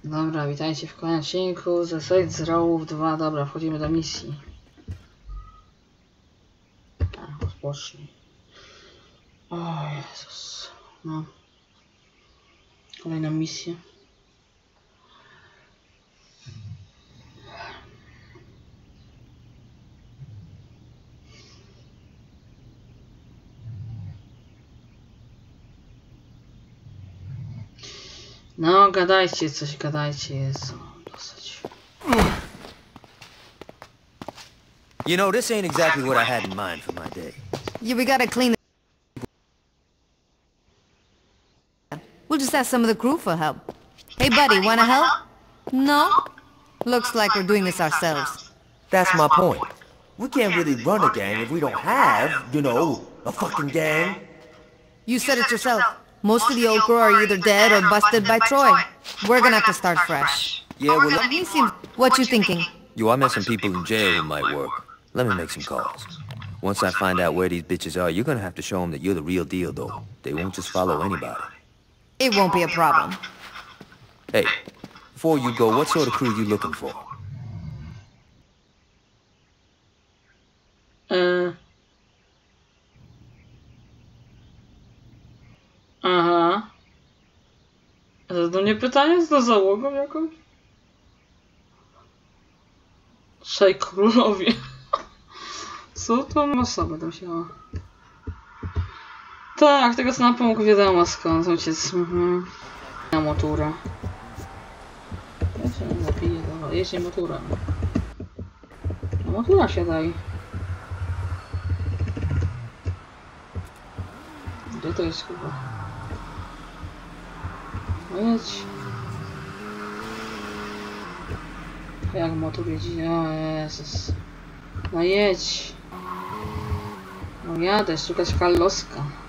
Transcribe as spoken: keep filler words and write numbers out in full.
Dobra, witajcie w kolejnym odcinku ze Saints Row dwa. Dobra, wchodzimy do misji. A, rozpocznij. O Jezus. No. Kolejna misja. No, gadajcie coś, gadajcie, Jezu, dosyć. You know, this ain't exactly what I had in mind for my day. Yeah, we gotta clean the... We'll just ask some of the crew for help. Hey buddy, wanna help? No? Looks like we're doing this ourselves. That's my point. We can't really run a gang if we don't have, you know, a fucking gang. You said it yourself. Most of the old crew are either dead or busted by Troy. We're gonna have to start fresh. Yeah, well, Let me see. What you thinking? yo, I met some people in jail who might work. Let me make some calls. Once I find out where these bitches are, you're gonna have to show them that you're the real deal, though. They won't just follow anybody. It won't be a problem. Hey, before you go, what sort of crew you looking for? Yy. Aha. To do mnie pytanie, co to załogą jakąś? Trzej królowie. Co to osoba tam się ma? Tak, tego co nam pomógł, wiadomo skąd ojciec. Mhm. Na motura. Ja się nie zapiję, dobra, jeźdź motura. Na motura się daj. Gdzie to jest chyba? No jedź. Jak motor jedzie? O Jezus. No jedź. No jadę, szukać Karloska.